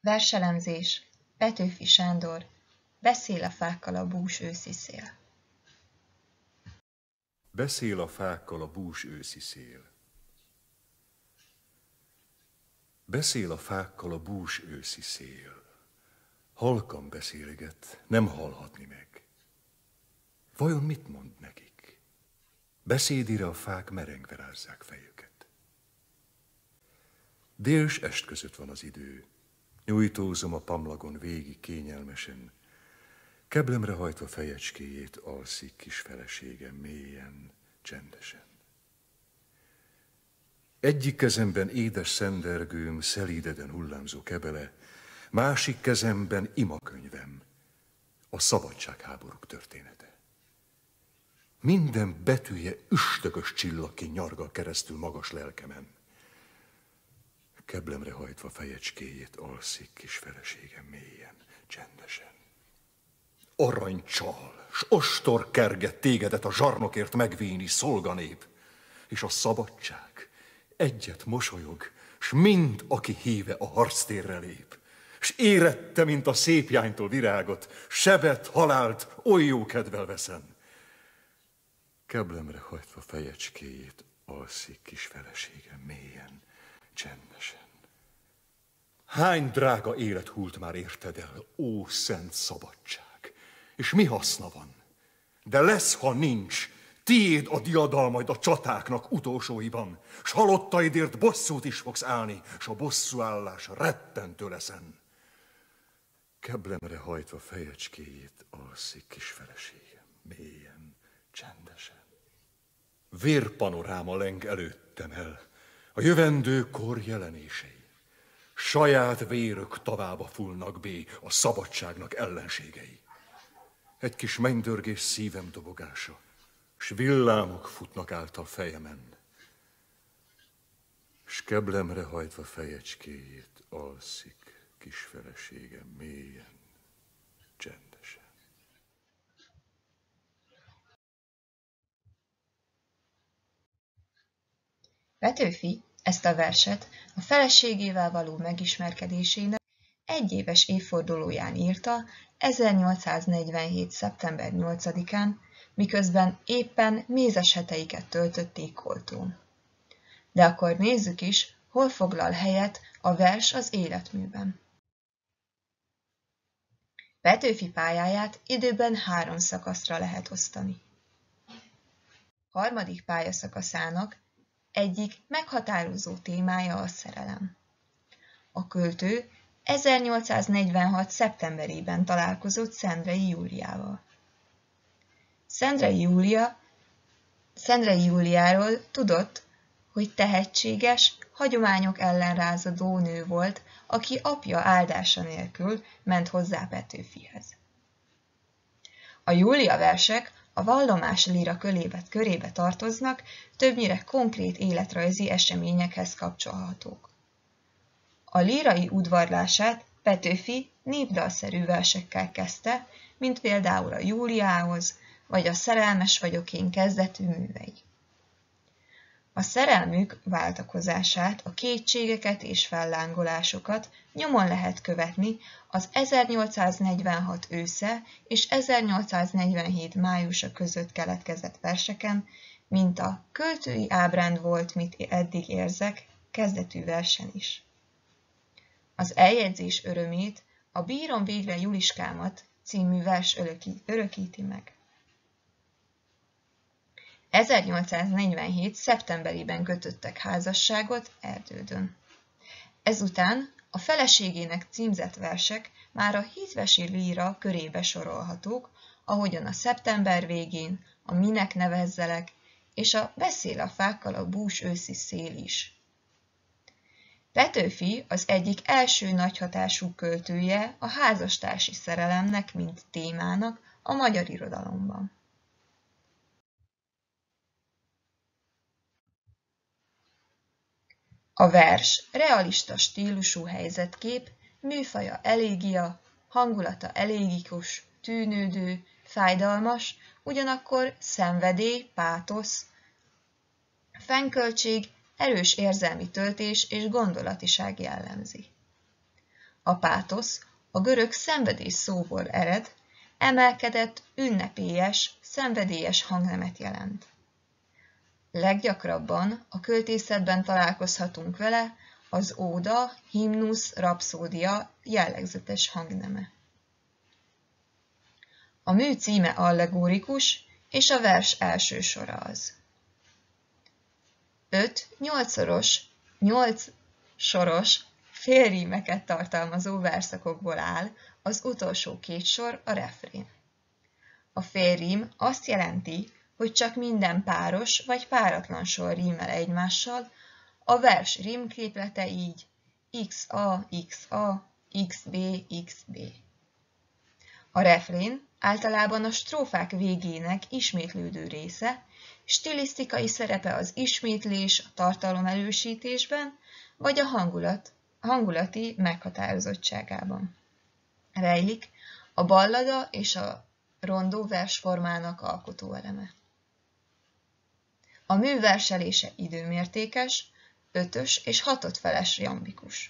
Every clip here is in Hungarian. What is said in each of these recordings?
Verselemzés. Petőfi Sándor. Beszél a fákkal a bús őszi szél. Beszél a fákkal a bús őszi szél. Beszél a fákkal a bús őszi szél. Halkan beszélget, nem hallhatni meg. Vajon mit mond nekik? Beszédire a fák merengve rázzák fejüket. Dél s est között van az idő. Nyújtózom a pamlagon végig kényelmesen. Keblemre hajtva fejecskéjét alszik kis feleségem mélyen, csendesen. Egyik kezemben édes szendergőm, szelídeden hullámzó kebele, másik kezemben imakönyvem, a szabadságháborúk története. Minden betűje üstökös csillagként nyargal keresztül magas lelkemen. Keblemre hajtva fejecskéjét alszik kis feleségem mélyen, csendesen. Aranycsal, s ostor kerget tégedet a zsarnokért megvéni szolganép, és a szabadság egyet mosolyog, s mind, aki híve a harctérre lép, s érette, mint a szép jánytól virágot, sebet, halált, oly jó kedvel veszem. Keblemre hajtva fejecskéjét alszik kis feleségem mélyen, csendesen. Hány drága élet hult már érted el, ó szent szabadság! És mi haszna van? De lesz, ha nincs, tiéd a diadalmaid a csatáknak utolsóiban, s halottaidért bosszút is fogsz állni, s a bosszúállás rettentő leszen. Keblemre hajtva fejecskéjét alszik kis feleségem, mélyen, csendesen. Vérpanoráma leng előttem el, a jövendő kor jelenései. Saját vérök tavába fullnak bé a szabadságnak ellenségei. Egy kis mennydörgés szívem dobogása, s villámok futnak által fejemen. S keblemre hajtva fejecskéjét alszik kis feleségem mélyen, csendesen. Petőfi ezt a verset a feleségével való megismerkedésének egyéves évfordulóján írta 1847. szeptember 8-án, miközben éppen mézes heteiket töltötték Koltón. De akkor nézzük is, hol foglal helyet a vers az életműben. Petőfi pályáját időben 3 szakaszra lehet osztani. Harmadik pályaszakaszának egyik meghatározó témája a szerelem. A költő 1846. szeptemberében találkozott Szendrei Júliával. Szendrei Júliáról tudott, hogy tehetséges, hagyományok ellen rázadó nő volt, aki apja áldása nélkül ment hozzá Petőfihez. A Júlia versek a vallomás líra körébe tartoznak, többnyire konkrét életrajzi eseményekhez kapcsolhatók. A lírai udvarlását Petőfi népdalszerű versekkel kezdte, mint például a Júliához, vagy a Szerelmes vagyok én kezdetű művei. A szerelmük váltakozását, a kétségeket és fellángolásokat nyomon lehet követni az 1846 ősze és 1847 májusa között keletkezett verseken, mint a Költői ábránd volt, mit eddig érzek kezdetű versen is. Az eljegyzés örömét a Bírom végre Juliskámat című vers örökíti meg. 1847. szeptemberében kötöttek házasságot Erdődön. Ezután a feleségének címzett versek már a hitvesi líra körébe sorolhatók, ahogyan a Szeptember végén, a Minek nevezzelek és a Beszél a fákkal a bús őszi szél is. Petőfi az egyik első nagyhatású költője a házastársi szerelemnek, mint témának a magyar irodalomban. A vers realista stílusú helyzetkép, műfaja elégia, hangulata elégikus, tűnődő, fájdalmas, ugyanakkor szenvedély, pátosz, fennköltség, erős érzelmi töltés és gondolatiság jellemzi. A pátosz a görög szenvedés szóból ered, emelkedett, ünnepélyes, szenvedélyes hangnemet jelent. Leggyakrabban a költészetben találkozhatunk vele az óda, himnusz, rapszódia jellegzetes hangneme. A mű címe allegórikus, és a vers első sora az. 5 8 soros félrímeket tartalmazó verszakokból áll, az utolsó 2 sor a refrén. A félrím azt jelenti, hogy csak minden páros vagy páratlan sor rímel egymással, a vers rímképlete így XA, XA, XB, XB. A refrén általában a strófák végének ismétlődő része, stilisztikai szerepe az ismétlés a tartalomerősítésben, vagy a hangulati meghatározottságában rejlik a ballada és a rondó versformának alkotóeleme. A mű verselése időmértékes, 5-ös és 6 feles jambikus.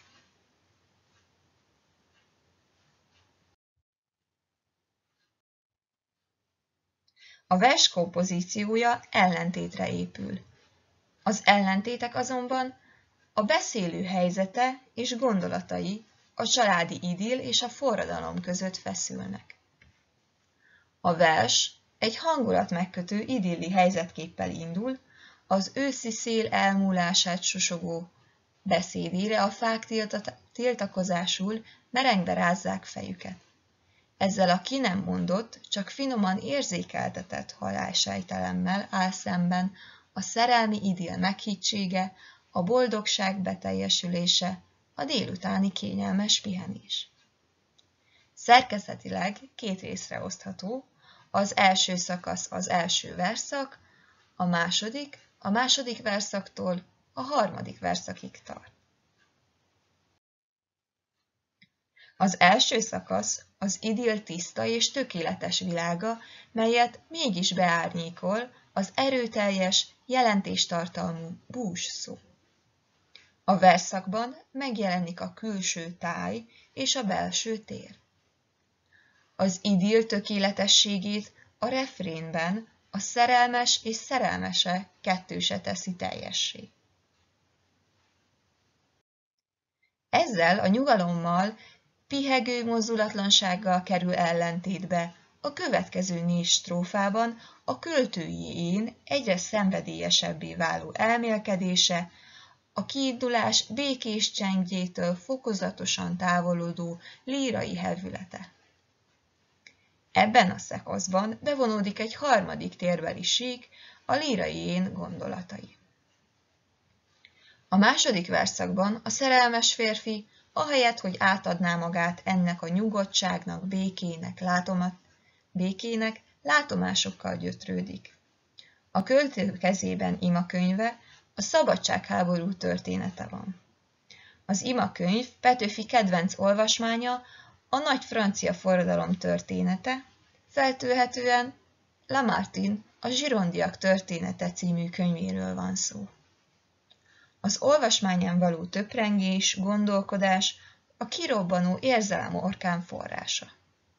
A vers kompozíciója ellentétre épül. Az ellentétek azonban a beszélő helyzete és gondolatai a családi idill és a forradalom között feszülnek. A vers egy hangulatmegkötő idilli helyzetképpel indul, az őszi szél elmúlását susogó beszédére a fák tiltakozásul merengbe rázzák fejüket. Ezzel a ki nem mondott, csak finoman érzékeltetett halálsejtelemmel áll szemben a szerelmi idill meghittsége, a boldogság beteljesülése, a délutáni kényelmes pihenés. Szerkezetileg 2 részre osztható, az első szakasz az első versszak, a második verszaktól a 3. verszakig tart. Az első szakasz az idill tiszta és tökéletes világa, melyet mégis beárnyékol az erőteljes, jelentéstartalmú bús szó. A versszakban megjelenik a külső táj és a belső tér. Az idill tökéletességét a refrénben a szerelmes és szerelmese kettőse teszi teljessé. Ezzel a nyugalommal, pihegő mozdulatlansággal kerül ellentétbe a következő 4 strófában a költői én egyre szenvedélyesebbé váló elmélkedése, a kiindulás békés csendjétől fokozatosan távolodó lírai hevülete. Ebben a szakaszban bevonódik egy 3. térbeli sík, a lírai én gondolatai. A 2. verszakban a szerelmes férfi, ahelyett, hogy átadná magát ennek a nyugodtságnak, békének, látomásokkal gyötrődik. A költő kezében imakönyve, a szabadságháború története van. Az imakönyv Petőfi kedvenc olvasmánya, a nagy francia forradalom története, feltehetően Lamartine a Zsirondiak története című könyvéről van szó. Az olvasmányán való töprengés, gondolkodás a kirobbanó érzelemorkán forrása.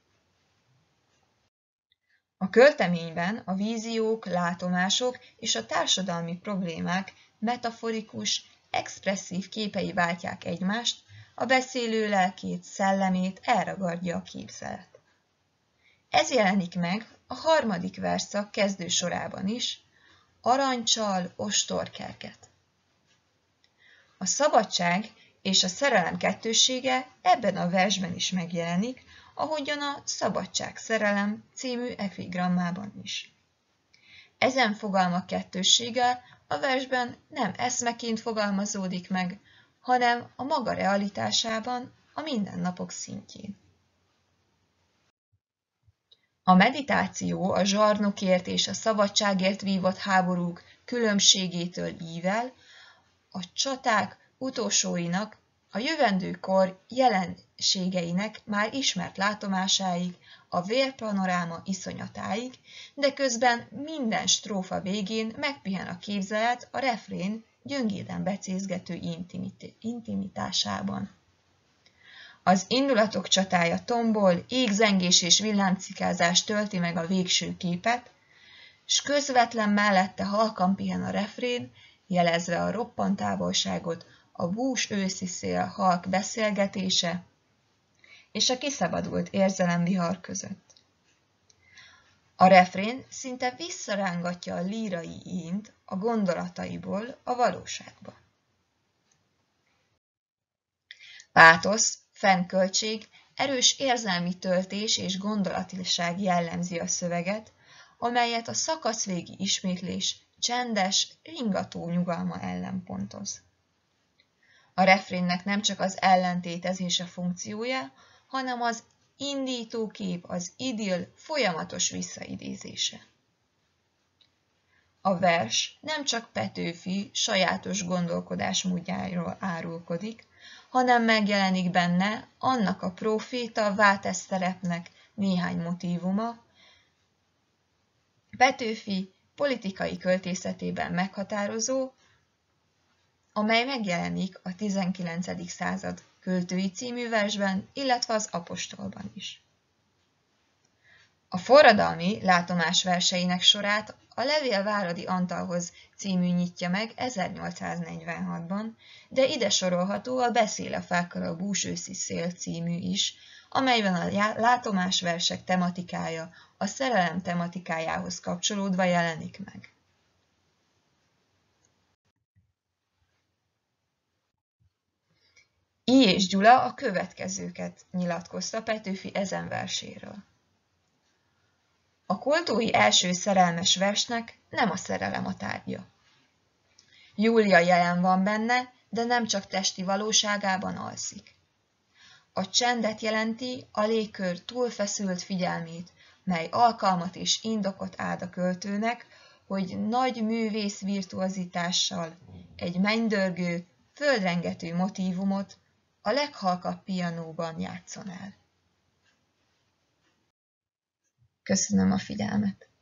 A költeményben a víziók, látomások és a társadalmi problémák metaforikus, expresszív képei váltják egymást, a beszélő lelkét, szellemét elragadja a képzelet. Ez jelenik meg a 3. verszak kezdő sorában is, aranycsal, ostorkerget. A szabadság és a szerelem kettőssége ebben a versben is megjelenik, ahogyan a Szabadság-szerelem című epigrammában is. Ezen fogalmak kettőssége a versben nem eszmeként fogalmazódik meg, hanem a maga realitásában, a mindennapok szintjén. A meditáció a zsarnokért és a szabadságért vívott háborúk különbségétől ível, a csaták utolsóinak, a jövendőkor jelenségeinek már ismert látomásáig, a vérpanoráma iszonyatáig, de közben minden strófa végén megpihen a képzelet a refrén gyöngéden becézgető intimitásában. Az indulatok csatája tombol, égzengés és villámcikázás tölti meg a végső képet, s közvetlen mellette halkan pihen a refrén, jelezve a roppant távolságot a bús őszi szél halk beszélgetése és a kiszabadult érzelemvihar között. A refrén szinte visszarángatja a lírai ínt a gondolataiból a valóságba. Pátosz, fennköltség, erős érzelmi töltés és gondolatiság jellemzi a szöveget, amelyet a szakaszvégi ismétlés csendes, ringató nyugalma ellen pontoz. A refrénnek nem csak az ellentétezése funkciója, hanem az indítókép, az idill folyamatos visszaidézése. A vers nem csak Petőfi sajátos gondolkodásmódjáról árulkodik, hanem megjelenik benne annak a próféta váltesz szerepnek néhány motívuma, Petőfi politikai költészetében meghatározó, amely megjelenik a 19. század költői című versben, illetve az apostolban is. A forradalmi látomás verseinek sorát a Levél Váradi Antalhoz című nyitja meg 1846-ban, de ide sorolható a Beszél a fákkal a bús őszi szél című is, amelyben a látomás versek tematikája a szerelem tematikájához kapcsolódva jelenik meg. I. és Gyula a következőket nyilatkozta Petőfi ezen verséről. A koltói első szerelmes versnek nem a szerelem a tárgya. Júlia jelen van benne, de nem csak testi valóságában alszik. A csendet jelenti a légkör túlfeszült figyelmét, mely alkalmat és indokot ad a költőnek, hogy nagy művész virtuozitással egy mennydörgő, földrengető motívumot a leghalkabb pianóban játszon el. Köszönöm a figyelmet!